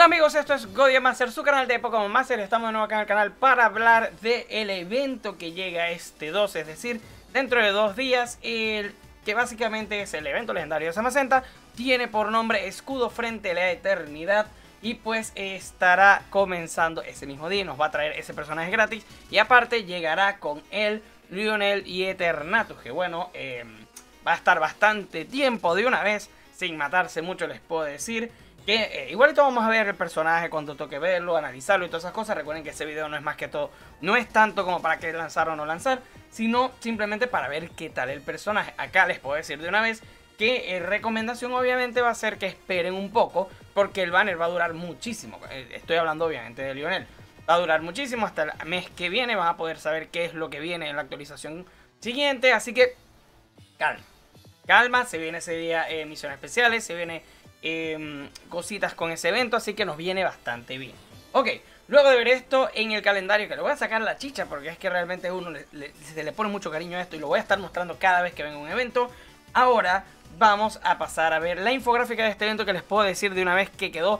Hola amigos, esto es GoDiaMaster, su canal de Pokémon Master. Estamos de nuevo acá en el canal para hablar del evento que llega este 12, es decir, dentro de 2 días, que básicamente es el evento legendario de Zamazenta. Tiene por nombre Escudo Frente a la Eternidad y pues estará comenzando ese mismo día. Nos va a traer ese personaje gratis y aparte llegará con el Lionel y Eternatus, que bueno, va a estar bastante tiempo de una vez, sin matarse mucho les puedo decir. Que igualito vamos a ver el personaje cuando toque verlo, analizarlo y todas esas cosas. Recuerden que este video no es más que todo, no es tanto como para que lanzar o no lanzar, sino simplemente para ver qué tal el personaje. Acá les puedo decir de una vez que recomendación obviamente va a ser que esperen un poco, porque el banner va a durar muchísimo. Estoy hablando obviamente de Lionel. Va a durar muchísimo, hasta el mes que viene van a poder saber qué es lo que viene en la actualización siguiente. Así que calma, calma, se viene ese día misiones especiales, se viene cositas con ese evento, así que nos viene bastante bien. Ok, luego de ver esto en el calendario, que le voy a sacar la chicha porque es que realmente uno se le pone mucho cariño a esto y lo voy a estar mostrando cada vez que venga un evento. Ahora vamos a pasar a ver la infográfica de este evento, que les puedo decir de una vez que quedó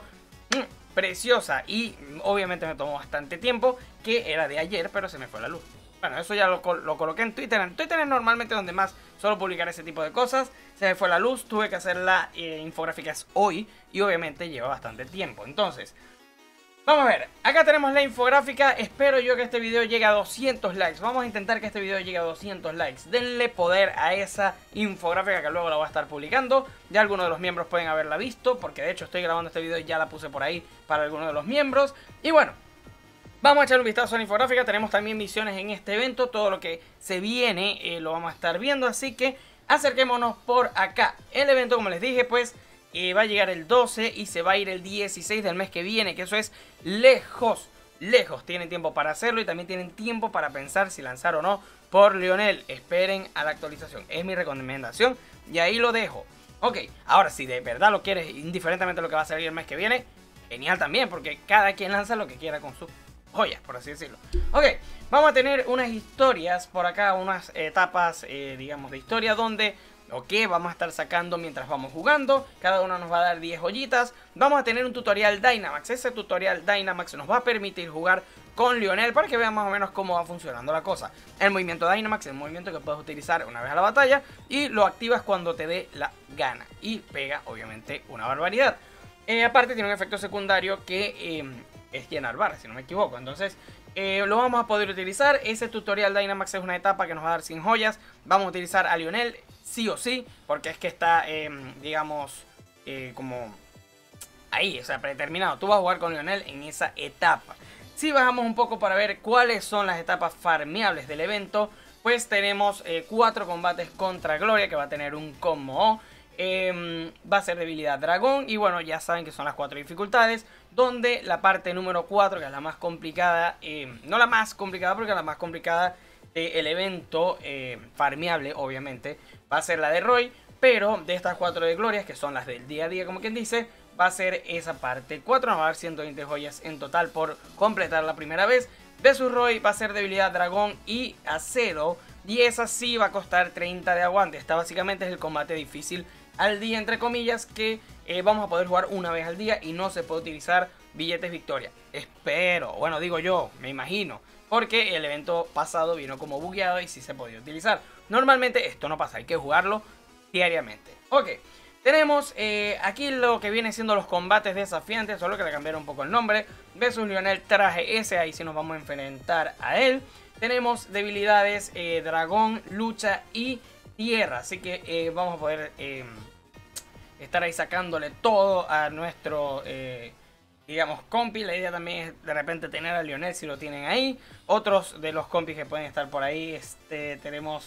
preciosa y obviamente me tomó bastante tiempo, que era de ayer pero se me fue la luz. Bueno, eso ya lo coloqué en Twitter. En Twitter es normalmente donde más suelo publicar ese tipo de cosas. Se me fue la luz, tuve que hacer la infográficas hoy y obviamente lleva bastante tiempo. Entonces, vamos a ver. Acá tenemos la infográfica. Espero yo que este video llegue a 200 likes. Vamos a intentar que este video llegue a 200 likes. Denle poder a esa infográfica que luego la voy a estar publicando. Ya algunos de los miembros pueden haberla visto, porque de hecho estoy grabando este video y ya la puse por ahí para algunos de los miembros. Y bueno, vamos a echar un vistazo a la infográfica. Tenemos también misiones en este evento. Todo lo que se viene lo vamos a estar viendo. Así que acerquémonos por acá. El evento, como les dije, pues va a llegar el 12 y se va a ir el 16 del mes que viene. Que eso es lejos, lejos. Tienen tiempo para hacerlo y también tienen tiempo para pensar si lanzar o no por Lionel. Esperen a la actualización. Es mi recomendación y ahí lo dejo. Ok, ahora si de verdad lo quieres, indiferentemente de lo que va a salir el mes que viene, genial también, porque cada quien lanza lo que quiera con su joyas, por así decirlo. Ok, vamos a tener unas historias por acá, unas etapas, digamos, de historia donde, vamos a estar sacando mientras vamos jugando. Cada uno nos va a dar 10 joyitas. Vamos a tener un tutorial Dynamax. Ese tutorial Dynamax nos va a permitir jugar con Lionel para que vean más o menos cómo va funcionando la cosa. El movimiento Dynamax es el movimiento que puedes utilizar una vez a la batalla y lo activas cuando te dé la gana. Y pega, obviamente, una barbaridad. Aparte tiene un efecto secundario que es llenar barras, si no me equivoco. Entonces lo vamos a poder utilizar. Ese tutorial Dynamax es una etapa que nos va a dar 100 joyas. Vamos a utilizar a Lionel sí o sí, porque es que está, digamos, como ahí, o sea, predeterminado. Tú vas a jugar con Lionel en esa etapa. Si bajamos un poco para ver cuáles son las etapas farmeables del evento, pues tenemos 4 combates contra Gloria, que va a tener un combo. Va a ser debilidad dragón. Y bueno, ya saben que son las 4 dificultades, donde la parte número 4, que es la más complicada, no la más complicada porque la más complicada del evento farmeable obviamente va a ser la de Roy, pero de estas 4 de glorias, que son las del día a día como quien dice, va a ser esa parte 4. Nos va a dar 120 joyas en total por completar la primera vez. Versus Roy va a ser debilidad dragón y acero, y esa sí va a costar 30 de aguante. Esta básicamente es el combate difícil al día, entre comillas, que vamos a poder jugar una vez al día y no se puede utilizar billetes victoria. Espero, bueno, digo yo, me imagino, porque el evento pasado vino como bugueado y sí se podía utilizar. Normalmente esto no pasa, hay que jugarlo diariamente. Ok, tenemos aquí lo que viene siendo los combates desafiantes, solo que le cambiaron un poco el nombre. Versus Lionel traje S, ahí sí nos vamos a enfrentar a él. Tenemos debilidades dragón, lucha y tierra, así que vamos a poder estar ahí sacándole todo a nuestro digamos compi. La idea también es de repente tener a Lionel si lo tienen ahí. Otros de los compis que pueden estar por ahí, tenemos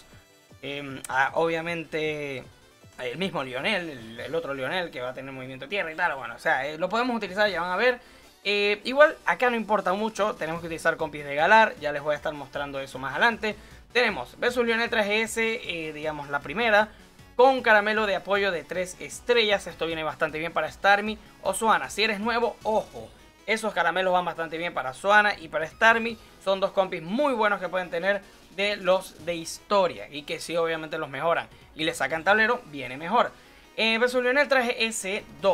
obviamente el mismo Lionel, el otro Lionel que va a tener movimiento tierra y tal. Bueno, o sea, lo podemos utilizar, ya van a ver. Igual acá no importa mucho, tenemos que utilizar compis de Galar, ya les voy a estar mostrando eso más adelante. Tenemos versus Lionel 3GS, digamos la primera, con caramelo de apoyo de 3 estrellas. Esto viene bastante bien para Starmie o Swanna. Si eres nuevo, ojo, esos caramelos van bastante bien para Swanna y para Starmie. Son dos compis muy buenos que pueden tener de los de historia y que sí obviamente los mejoran y le sacan tablero, viene mejor. Versus Lionel traje S2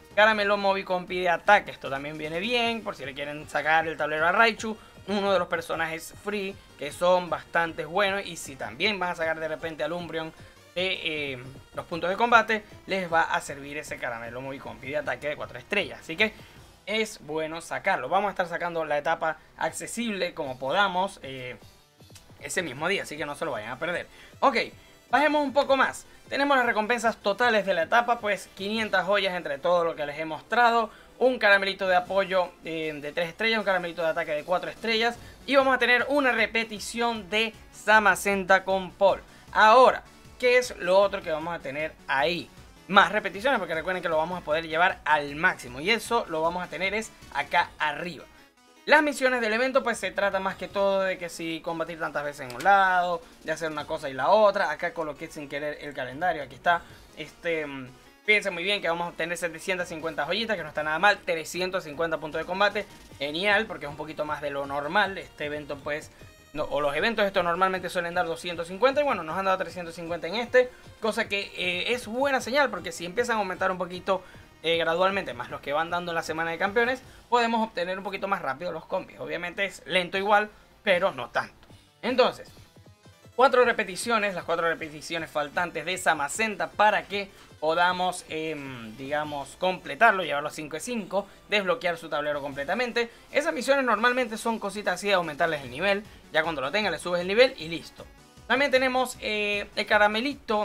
Caramelo Movicompi de ataque, esto también viene bien por si le quieren sacar el tablero a Raichu, uno de los personajes free que son bastante buenos. Y si también van a sacar de repente al Umbreon de los puntos de combate, les va a servir ese Caramelo Movicompi de ataque de 4 estrellas. Así que es bueno sacarlo. Vamos a estar sacando la etapa accesible como podamos ese mismo día, así que no se lo vayan a perder. Ok, bajemos un poco más. Tenemos las recompensas totales de la etapa, pues 500 joyas entre todo lo que les he mostrado, un caramelito de apoyo de 3 estrellas, un caramelito de ataque de 4 estrellas, y vamos a tener una repetición de Zamazenta con Paul. Ahora, ¿qué es lo otro que vamos a tener ahí? Más repeticiones, porque recuerden que lo vamos a poder llevar al máximo, y eso lo vamos a tener es acá arriba. Las misiones del evento pues se trata más que todo de que si combatir tantas veces en un lado, de hacer una cosa y la otra. Acá coloqué sin querer el calendario, aquí está. Fíjense muy bien que vamos a obtener 750 joyitas, que no está nada mal. 350 puntos de combate, genial, porque es un poquito más de lo normal. Este evento pues, o los eventos estos normalmente suelen dar 250 y bueno, nos han dado 350 en este. Cosa que es buena señal, porque si empiezan a aumentar un poquito gradualmente, más los que van dando en la semana de campeones, podemos obtener un poquito más rápido los combis. Obviamente es lento igual, pero no tanto. Entonces, 4 repeticiones, las 4 repeticiones faltantes de Zamazenta para que podamos, digamos, completarlo, llevarlo a 5 de 5, desbloquear su tablero completamente. Esas misiones normalmente son cositas así de aumentarles el nivel. Ya cuando lo tengan le subes el nivel y listo. También tenemos el caramelito,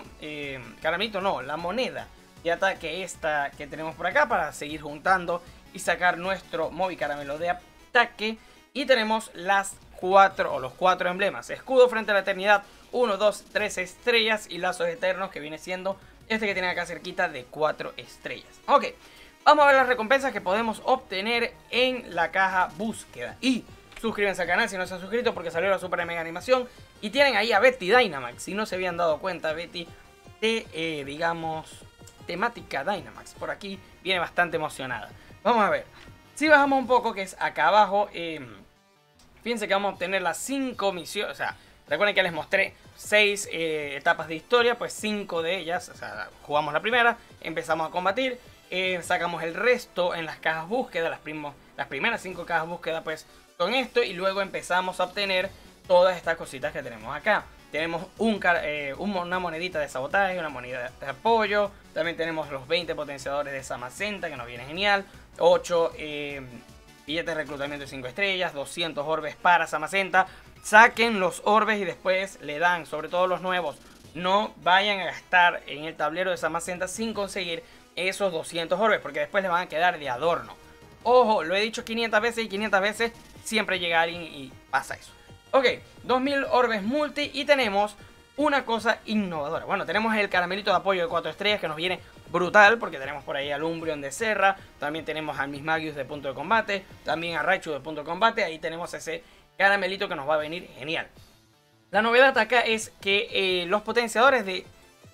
la moneda de ataque esta que tenemos por acá para seguir juntando y sacar nuestro Movicaramelo de ataque. Y tenemos los 4 emblemas: escudo frente a la eternidad, 1, 2, 3 estrellas, y lazos eternos, que viene siendo este que tiene acá cerquita de 4 estrellas. Ok, vamos a ver las recompensas que podemos obtener en la caja búsqueda. Y suscríbanse al canal si no se han suscrito, porque salió la super mega animación. Y tienen ahí a Betty Dynamax, si no se habían dado cuenta. Betty de, digamos, temática Dynamax. Por aquí viene bastante emocionada. Vamos a ver. Si bajamos un poco, que es acá abajo, fíjense que vamos a obtener las 5 misiones. O sea, recuerden que les mostré 6 etapas de historia, pues 5 de ellas, o sea, jugamos la primera, empezamos a combatir, sacamos el resto en las cajas búsqueda, las primeras 5 cajas búsqueda pues con esto, y luego empezamos a obtener todas estas cositas que tenemos acá. Tenemos una monedita de sabotaje, una moneda de apoyo, también tenemos los 20 potenciadores de Zamazenta, que nos viene genial, 8 billetes de reclutamiento de 5 estrellas, 200 orbes para Zamazenta. Saquen los orbes y después le dan, sobre todo los nuevos. No vayan a gastar en el tablero de Zamazenta sin conseguir esos 200 orbes, porque después le van a quedar de adorno. Ojo, lo he dicho 500 veces y 500 veces siempre llega alguien y pasa eso. Ok, 2000 orbes multi, y tenemos una cosa innovadora. Bueno, tenemos el caramelito de apoyo de 4 estrellas, que nos viene brutal, porque tenemos por ahí al Umbreon de Serra, también tenemos al Mismagius de punto de combate, también a Raichu de punto de combate. Ahí tenemos ese caramelito que nos va a venir genial. La novedad acá es que los potenciadores de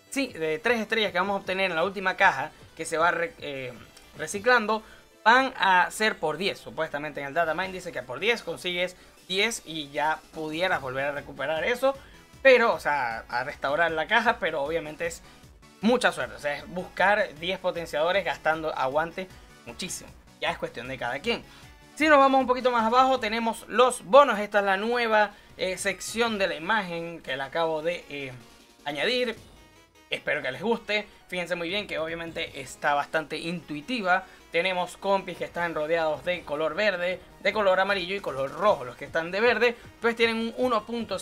3 estrellas que vamos a obtener en la última caja, que se va reciclando, van a ser por 10. Supuestamente en el datamine dice que por 10 consigues 10 y ya pudieras volver a recuperar eso. Pero, o sea, a restaurar la caja, pero obviamente es mucha suerte. O sea, es buscar 10 potenciadores gastando aguante muchísimo. Ya es cuestión de cada quien. Si nos vamos un poquito más abajo, tenemos los bonos. Esta es la nueva sección de la imagen que le acabo de añadir. Espero que les guste. Fíjense muy bien que obviamente está bastante intuitiva. Tenemos compis que están rodeados de color verde, de color amarillo y color rojo. Los que están de verde pues tienen un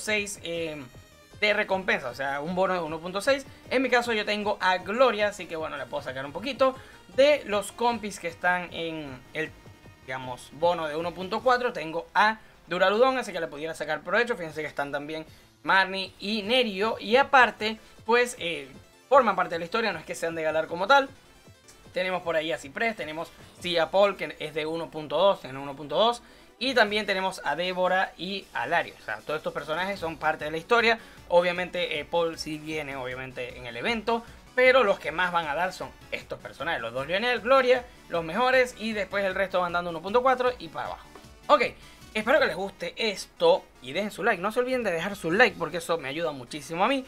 1.6 de recompensa, o sea, un bono de 1.6. En mi caso yo tengo a Gloria, así que bueno, le puedo sacar un poquito. De los compis que están en el, digamos, bono de 1.4, tengo a Duraludon, así que le pudiera sacar provecho. Fíjense que están también Marnie y Nerio, y aparte pues forman parte de la historia, no es que sean de Galar como tal. Tenemos por ahí a Cypress, tenemos a Paul, que es de 1.2, en 1.2. Y también tenemos a Débora y a Larios. O sea, todos estos personajes son parte de la historia. Obviamente Paul sí viene obviamente en el evento, pero los que más van a dar son estos personajes. Los dos Lionel, Gloria, los mejores, y después el resto van dando 1.4 y para abajo. Ok, espero que les guste esto y dejen su like. No se olviden de dejar su like porque eso me ayuda muchísimo a mí.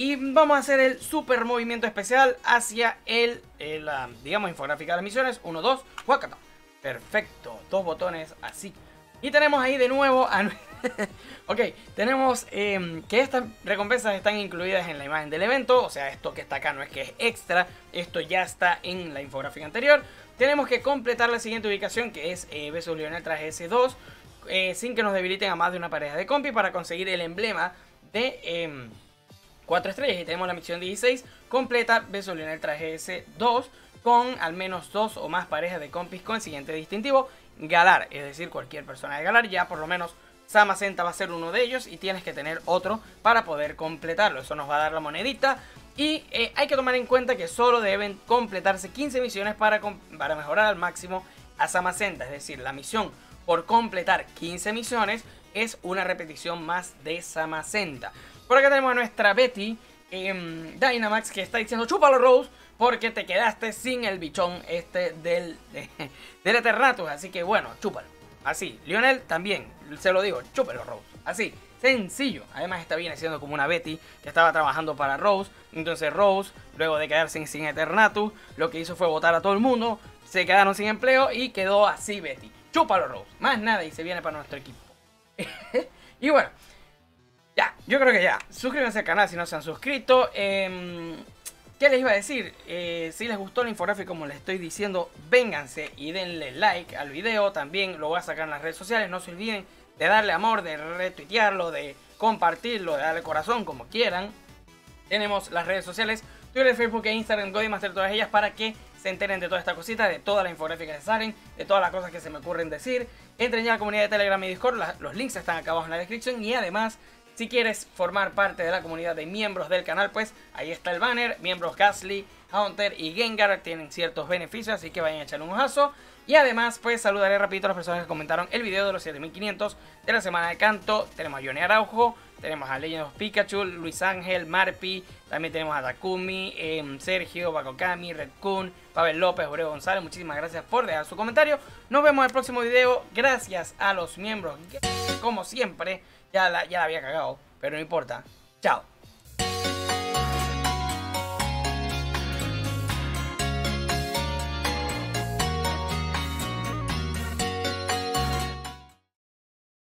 Y vamos a hacer el super movimiento especial hacia la, digamos, infográfica de las misiones. 1, 2, ¡guácata! Perfecto, 2 botones así. Y tenemos ahí de nuevo a... Ok, tenemos que estas recompensas están incluidas en la imagen del evento. O sea, esto que está acá no es que es extra, esto ya está en la infográfica anterior. Tenemos que completar la siguiente ubicación, que es Besos Lionel traje S2, sin que nos debiliten a más de una pareja de compi, para conseguir el emblema de 4 estrellas. Y tenemos la misión 16, completa Besos Lionel traje S2 con al menos 2 o más parejas de compis con el siguiente distintivo Galar, es decir, cualquier persona de Galar. Ya por lo menos Zamazenta va a ser uno de ellos y tienes que tener otro para poder completarlo. Eso nos va a dar la monedita. Y hay que tomar en cuenta que solo deben completarse 15 misiones para mejorar al máximo a Zamazenta. Es decir, la misión por completar 15 misiones es una repetición más de Zamazenta. Por acá tenemos a nuestra Betty Dynamax, que está diciendo chúpalo Rose, porque te quedaste sin el bichón del Eternatus. Así que bueno, chúpalo. Así, Lionel también, se lo digo, chúpalo Rose. Así, sencillo. Además está bien haciendo como una Betty que estaba trabajando para Rose. Entonces Rose, luego de quedarse sin Eternatus, lo que hizo fue votar a todo el mundo. Se quedaron sin empleo y quedó así Betty. Chúpalo Rose. Más nada y se viene para nuestro equipo. Y bueno, ya, yo creo que ya. Suscríbanse al canal si no se han suscrito. ¿Qué les iba a decir? Si les gustó la infografía, como les estoy diciendo, vénganse y denle like al video. También lo voy a sacar en las redes sociales. No se olviden de darle amor, de retuitearlo, de compartirlo, de darle corazón, como quieran. Tenemos las redes sociales, Twitter, Facebook e Instagram, Godimaster, todas ellas, para que se enteren de toda esta cosita, de toda la infografía que salen, de todas las cosas que se me ocurren decir. Entren ya a la comunidad de Telegram y Discord, los links están acá abajo en la descripción. Y además, si quieres formar parte de la comunidad de miembros del canal, pues ahí está el banner. Miembros Ghastly, Haunter y Gengar tienen ciertos beneficios, así que vayan a echarle un ojazo. Y además, pues saludaré rapidito a las personas que comentaron el video de los 7500 de la semana de canto. Tenemos a Johnny Araujo, tenemos a Legend of Pikachu, Luis Ángel, Marpi, también tenemos a Takumi, Sergio, Bakokami, Redkun, Pavel López, Jorge González. Muchísimas gracias por dejar su comentario. Nos vemos en el próximo video. Gracias a los miembros, como siempre. Ya la había cagado, pero no importa. Chao.